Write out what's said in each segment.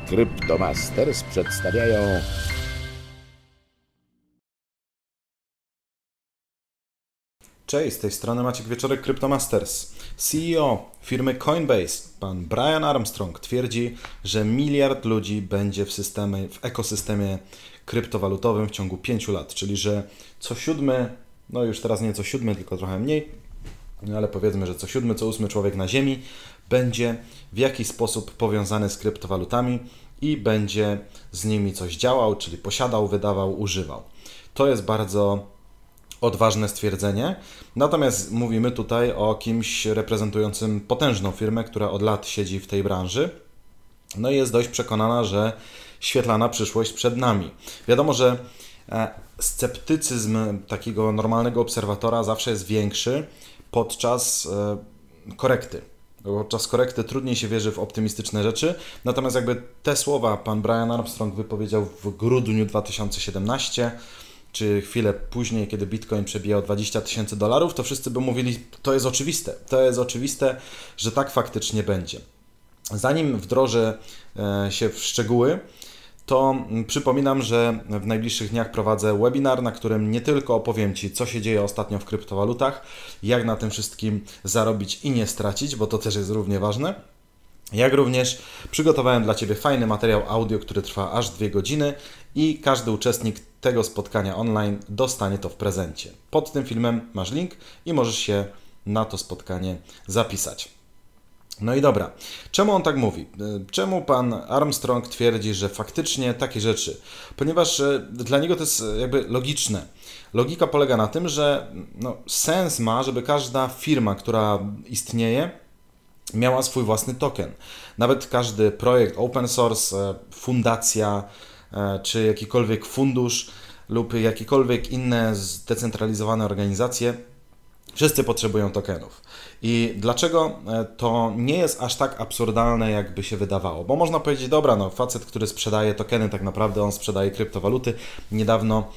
Cryptomasters przedstawiają Cześć, z tej strony Maciek Wieczorek, Cryptomasters. CEO firmy Coinbase, pan Brian Armstrong, twierdzi, że 1 miliard ludzi będzie w ekosystemie kryptowalutowym w ciągu 5 lat, czyli że co 7, no już teraz nie co 7, tylko trochę mniej, no ale powiedzmy, że co 7, co 8 człowiek na Ziemi będzie w jakiś sposób powiązany z kryptowalutami i będzie z nimi coś działał, czyli posiadał, wydawał, używał. To jest bardzo odważne stwierdzenie, natomiast mówimy tutaj o kimś reprezentującym potężną firmę, która od lat siedzi w tej branży, no i jest dość przekonana, że świetlana przyszłość przed nami. Wiadomo, że sceptycyzm takiego normalnego obserwatora zawsze jest większy podczas korekty. Podczas korekty trudniej się wierzy w optymistyczne rzeczy, natomiast jakby te słowa pan Brian Armstrong wypowiedział w grudniu 2017, czy chwilę później, kiedy Bitcoin przebijał $20,000, to wszyscy by mówili, to jest oczywiste, że tak faktycznie będzie. Zanim wdrożę się w szczegóły, to przypominam, że w najbliższych dniach prowadzę webinar, na którym nie tylko opowiem Ci, co się dzieje ostatnio w kryptowalutach, jak na tym wszystkim zarobić i nie stracić, bo to też jest równie ważne, jak również przygotowałem dla Ciebie fajny materiał audio, który trwa aż 2 godziny i każdy uczestnik tego spotkania online dostanie to w prezencie. Pod tym filmem masz link i możesz się na to spotkanie zapisać. No i dobra, czemu on tak mówi? Czemu pan Armstrong twierdzi, że faktycznie takie rzeczy? Ponieważ dla niego to jest jakby logiczne. Logika polega na tym, że sens ma, żeby każda firma, która istnieje, miała swój własny token. Nawet każdy projekt open source, fundacja, czy jakikolwiek fundusz lub jakiekolwiek inne zdecentralizowane organizacje, wszyscy potrzebują tokenów. I dlaczego to nie jest aż tak absurdalne, jakby się wydawało? Bo można powiedzieć, dobra, facet, który sprzedaje tokeny, tak naprawdę on sprzedaje kryptowaluty. Niedawno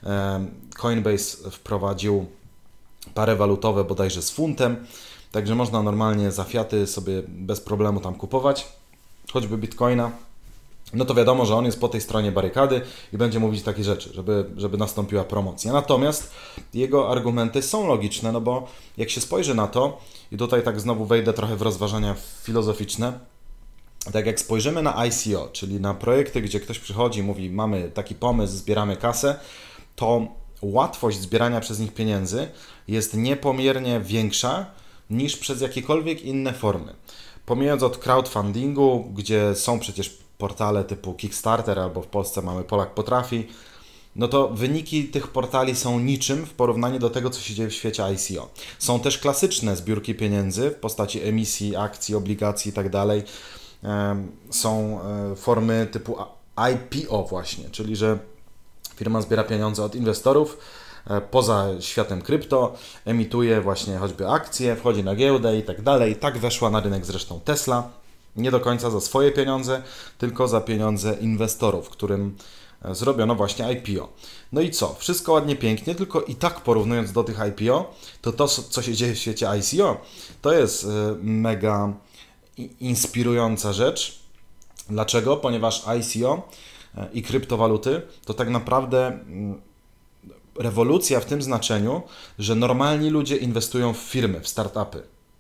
Coinbase wprowadził pary walutowe bodajże z funtem, także można normalnie za fiaty sobie bez problemu tam kupować, choćby Bitcoina. No to wiadomo, że on jest po tej stronie barykady i będzie mówić takie rzeczy, żeby nastąpiła promocja. Natomiast jego argumenty są logiczne, no bo jak się spojrzy na to, i tutaj tak znowu wejdę trochę w rozważania filozoficzne, tak jak spojrzymy na ICO, czyli na projekty, gdzie ktoś przychodzi i mówi, mamy taki pomysł, zbieramy kasę, to łatwość zbierania przez nich pieniędzy jest niepomiernie większa niż przez jakiekolwiek inne formy. Pomijając od crowdfundingu, gdzie są przecież portale typu Kickstarter, albo w Polsce mamy Polak Potrafi, no to wyniki tych portali są niczym w porównaniu do tego, co się dzieje w świecie ICO. Są też klasyczne zbiórki pieniędzy w postaci emisji, akcji, obligacji itd. Są formy typu IPO właśnie, czyli że firma zbiera pieniądze od inwestorów poza światem krypto, emituje właśnie choćby akcje, wchodzi na giełdę i tak dalej. Tak weszła na rynek zresztą Tesla. Nie do końca za swoje pieniądze, tylko za pieniądze inwestorów, którym zrobiono właśnie IPO. No i co? Wszystko ładnie, pięknie, tylko i tak porównując do tych IPO, to co się dzieje w świecie ICO, to jest mega inspirująca rzecz. Dlaczego? Ponieważ ICO i kryptowaluty to tak naprawdę rewolucja w tym znaczeniu, że normalni ludzie inwestują w firmy, w startupy.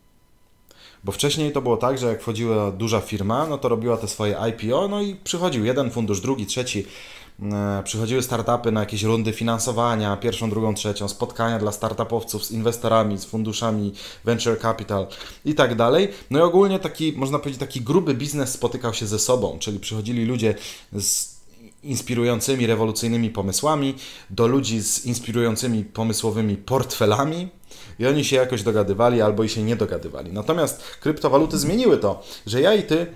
Bo wcześniej to było tak, że jak wchodziła duża firma, no to robiła te swoje IPO, no i przychodził jeden fundusz, drugi, trzeci, przychodziły startupy na jakieś rundy finansowania, pierwszą, drugą, trzecią, spotkania dla startupowców z inwestorami, z funduszami, venture capital i tak dalej. No i ogólnie taki, można powiedzieć, taki gruby biznes spotykał się ze sobą, czyli przychodzili ludzie z inspirującymi, rewolucyjnymi pomysłami do ludzi z inspirującymi, pomysłowymi portfelami, i oni się jakoś dogadywali albo i się nie dogadywali. Natomiast kryptowaluty zmieniły to, że ja i Ty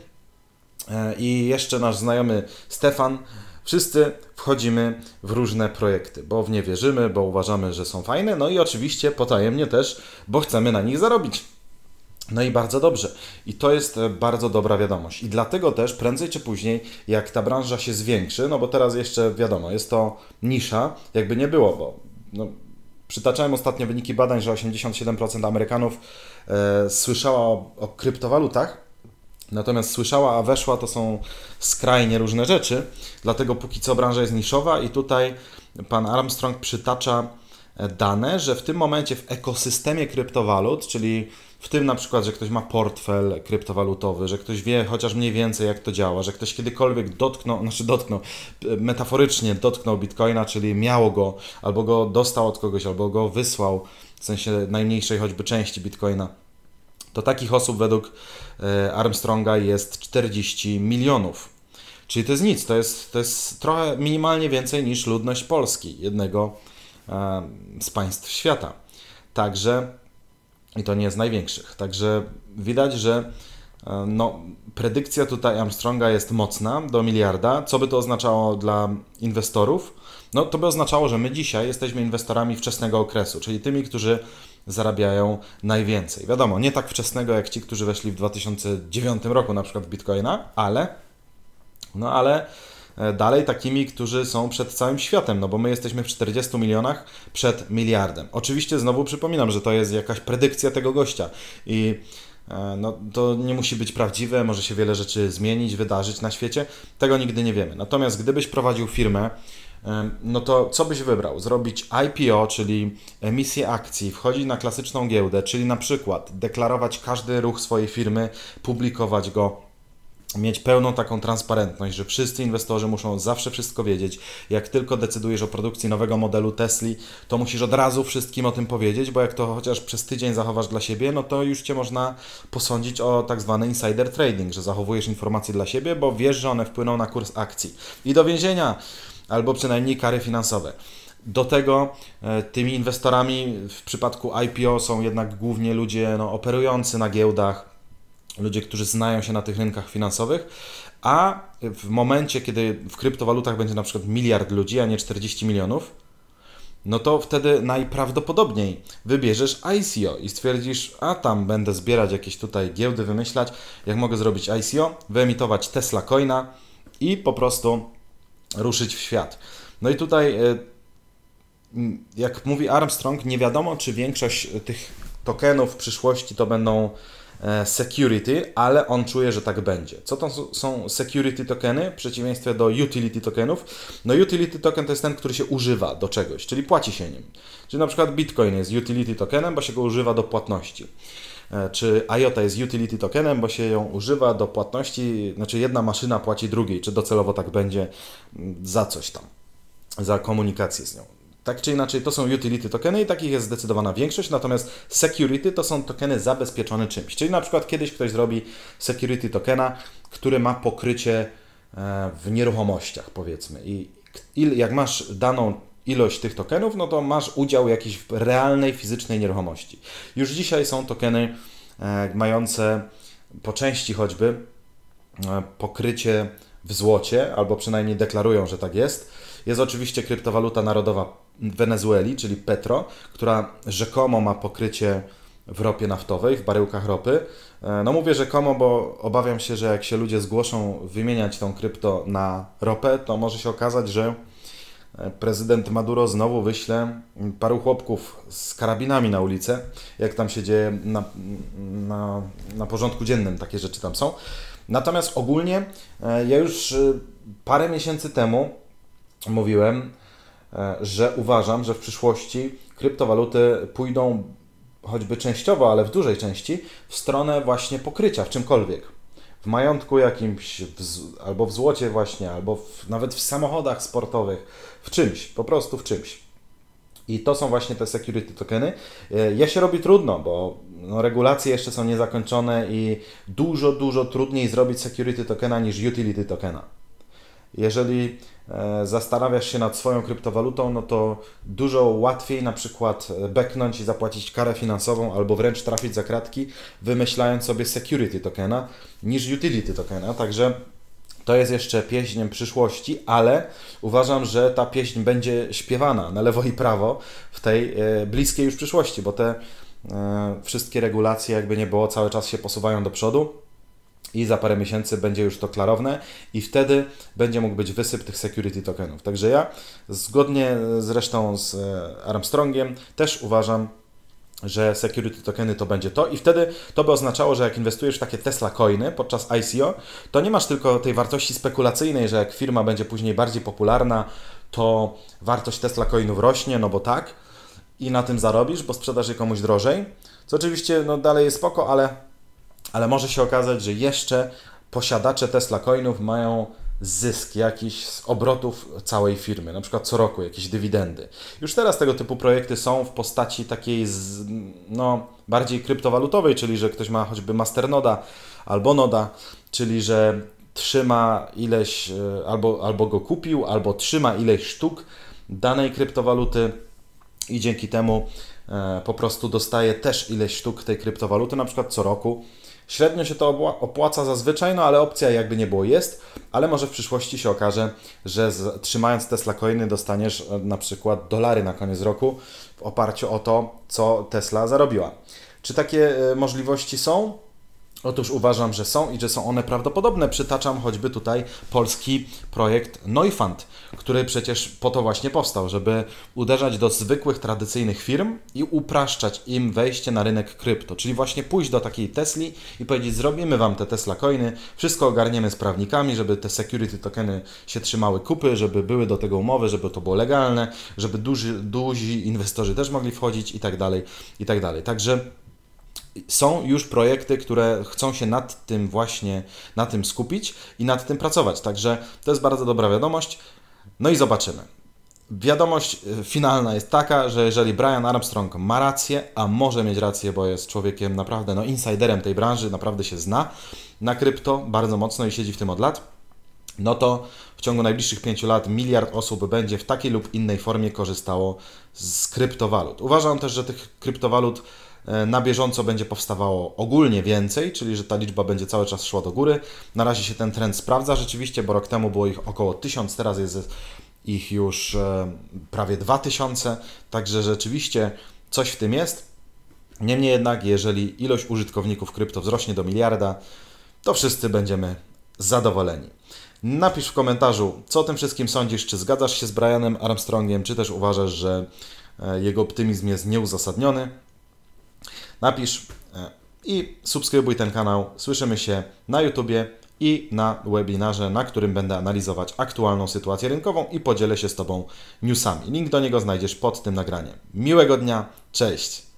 i jeszcze nasz znajomy Stefan, wszyscy wchodzimy w różne projekty, bo w nie wierzymy, bo uważamy, że są fajne, no i oczywiście potajemnie też, bo chcemy na nich zarobić. No i bardzo dobrze. I to jest bardzo dobra wiadomość. I dlatego też prędzej czy później, jak ta branża się zwiększy, no bo teraz jeszcze wiadomo, jest to nisza, jakby nie było, bo przytaczałem ostatnio wyniki badań, że 87% Amerykanów słyszało o kryptowalutach Natomiast słyszała, a weszła to są skrajnie różne rzeczy, dlatego póki co branża jest niszowa i tutaj pan Armstrong przytacza dane, że w tym momencie w ekosystemie kryptowalut, czyli w tym na przykład, że ktoś ma portfel kryptowalutowy, że ktoś wie chociaż mniej więcej jak to działa, że ktoś kiedykolwiek metaforycznie dotknął Bitcoina, czyli miał go, albo go dostał od kogoś, albo go wysłał, w sensie najmniejszej choćby części Bitcoina, to takich osób według Armstronga jest 40 milionów. Czyli to jest nic, to jest trochę minimalnie więcej niż ludność Polski, jednego z państw świata. Także, i to nie z największych, także widać, że predykcja tutaj Armstronga jest mocna, do miliarda. Co by to oznaczało dla inwestorów? No to by oznaczało, że my dzisiaj jesteśmy inwestorami wczesnego okresu, czyli tymi, którzy zarabiają najwięcej. Wiadomo, nie tak wczesnego jak ci, którzy weszli w 2009 roku na przykład w Bitcoina, ale dalej takimi, którzy są przed całym światem, no bo my jesteśmy w 40 milionach przed miliardem. Oczywiście znowu przypominam, że to jest jakaś predykcja tego gościa i to nie musi być prawdziwe, może się wiele rzeczy zmienić, wydarzyć na świecie, tego nigdy nie wiemy. Natomiast gdybyś prowadził firmę, no to co byś wybrał? Zrobić IPO, czyli emisję akcji, wchodzić na klasyczną giełdę, czyli na przykład deklarować każdy ruch swojej firmy, publikować go, mieć pełną taką transparentność, że wszyscy inwestorzy muszą zawsze wszystko wiedzieć. Jak tylko decydujesz o produkcji nowego modelu Tesli, to musisz od razu wszystkim o tym powiedzieć, bo jak to chociaż przez tydzień zachowasz dla siebie, no to już Cię można posądzić o tak zwany insider trading, że zachowujesz informacje dla siebie, bo wiesz, że one wpłyną na kurs akcji. I do więzienia, albo przynajmniej kary finansowe. Do tego tymi inwestorami w przypadku IPO są jednak głównie ludzie operujący na giełdach, ludzie, którzy znają się na tych rynkach finansowych, a w momencie, kiedy w kryptowalutach będzie na przykład miliard ludzi, a nie 40 milionów, no to wtedy najprawdopodobniej wybierzesz ICO i stwierdzisz, a tam będę zbierać jakieś tutaj giełdy, wymyślać, jak mogę zrobić ICO, wyemitować Tesla Coina i po prostu ruszyć w świat. No i tutaj, jak mówi Armstrong, nie wiadomo, czy większość tych tokenów w przyszłości to będą security, ale on czuje, że tak będzie. Co to są security tokeny w przeciwieństwie do utility tokenów? No utility token to jest ten, który się używa do czegoś, czyli płaci się nim. Czyli na przykład Bitcoin jest utility tokenem, bo się go używa do płatności. Czy IOTA jest utility tokenem, bo się ją używa do płatności, znaczy jedna maszyna płaci drugiej, czy docelowo tak będzie za coś tam, za komunikację z nią. Tak czy inaczej, to są utility tokeny i takich jest zdecydowana większość, natomiast security to są tokeny zabezpieczone czymś. Czyli na przykład kiedyś ktoś zrobi security tokena, który ma pokrycie w nieruchomościach, powiedzmy. I jak masz daną ilość tych tokenów, no to masz udział jakiś w realnej, fizycznej nieruchomości. Już dzisiaj są tokeny mające po części choćby pokrycie w złocie, albo przynajmniej deklarują, że tak jest. Jest oczywiście kryptowaluta narodowa Wenezueli, czyli Petro, która rzekomo ma pokrycie w ropie naftowej, w baryłkach ropy. No mówię rzekomo, bo obawiam się, że jak się ludzie zgłoszą wymieniać tą krypto na ropę, to może się okazać, że prezydent Maduro znowu wyśle paru chłopków z karabinami na ulicę, jak tam się dzieje na porządku dziennym, takie rzeczy tam są. Natomiast ogólnie ja już parę miesięcy temu mówiłem, że uważam, że w przyszłości kryptowaluty pójdą choćby częściowo, ale w dużej części w stronę właśnie pokrycia w czymkolwiek. W majątku jakimś, albo w złocie właśnie, albo nawet w samochodach sportowych, w czymś, po prostu w czymś. I to są właśnie te security tokeny. Je się robi trudno, bo regulacje jeszcze są niezakończone i dużo trudniej zrobić security tokena niż utility tokena. Jeżeli zastanawiasz się nad swoją kryptowalutą, no to dużo łatwiej na przykład beknąć i zapłacić karę finansową albo wręcz trafić za kratki, wymyślając sobie security tokena niż utility tokena. Także to jest jeszcze pieśń przyszłości, ale uważam, że ta pieśń będzie śpiewana na lewo i prawo w tej bliskiej już przyszłości, bo te wszystkie regulacje, jakby nie było, cały czas się posuwają do przodu. I za parę miesięcy będzie już to klarowne i wtedy będzie mógł być wysyp tych security tokenów. Także ja, zgodnie zresztą z Armstrongiem, też uważam, że security tokeny to będzie to i wtedy to by oznaczało, że jak inwestujesz w takie Tesla coiny podczas ICO, to nie masz tylko tej wartości spekulacyjnej, że jak firma będzie później bardziej popularna, to wartość Tesla coinów rośnie, no bo tak, i na tym zarobisz, bo sprzedasz je komuś drożej, co oczywiście no, dalej jest spoko, ale może się okazać, że jeszcze posiadacze Tesla coinów mają zysk jakiś z obrotów całej firmy, na przykład co roku jakieś dywidendy. Już teraz tego typu projekty są w postaci takiej no, bardziej kryptowalutowej, czyli że ktoś ma choćby masternoda albo noda, czyli że trzyma ileś, albo go kupił, albo trzyma ileś sztuk danej kryptowaluty i dzięki temu po prostu dostaje też ileś sztuk tej kryptowaluty, na przykład co roku. Średnio się to opłaca zazwyczaj, no ale opcja jakby nie było jest, ale może w przyszłości się okaże, że trzymając Tesla coiny dostaniesz na przykład dolary na koniec roku w oparciu o to, co Tesla zarobiła. Czy takie możliwości są? Otóż uważam, że są i że są one prawdopodobne. Przytaczam choćby tutaj polski projekt Neufund, który przecież po to właśnie powstał, żeby uderzać do zwykłych, tradycyjnych firm i upraszczać im wejście na rynek krypto. Czyli właśnie pójść do takiej Tesli i powiedzieć, zrobimy Wam te Tesla coiny, wszystko ogarniemy z prawnikami, żeby te security tokeny się trzymały kupy, żeby były do tego umowy, żeby to było legalne, żeby duzi inwestorzy też mogli wchodzić i tak dalej, i tak dalej. Także są już projekty, które chcą się nad tym właśnie, na tym skupić i nad tym pracować. Także to jest bardzo dobra wiadomość. No i zobaczymy. Wiadomość finalna jest taka, że jeżeli Brian Armstrong ma rację, a może mieć rację, bo jest człowiekiem naprawdę, no insiderem tej branży, naprawdę się zna na krypto bardzo mocno i siedzi w tym od lat, no to w ciągu najbliższych 5 lat 1 miliard osób będzie w takiej lub innej formie korzystało z kryptowalut. Uważam też, że tych kryptowalut na bieżąco będzie powstawało ogólnie więcej, czyli że ta liczba będzie cały czas szła do góry. Na razie się ten trend sprawdza rzeczywiście, bo rok temu było ich około 1000, teraz jest ich już prawie 2000, także rzeczywiście coś w tym jest. Niemniej jednak, jeżeli ilość użytkowników krypto wzrośnie do 1 miliarda, to wszyscy będziemy zadowoleni. Napisz w komentarzu, co o tym wszystkim sądzisz, czy zgadzasz się z Brianem Armstrongiem, czy też uważasz, że jego optymizm jest nieuzasadniony. Napisz i subskrybuj ten kanał. Słyszymy się na YouTubie i na webinarze, na którym będę analizować aktualną sytuację rynkową i podzielę się z Tobą newsami. Link do niego znajdziesz pod tym nagraniem. Miłego dnia, cześć!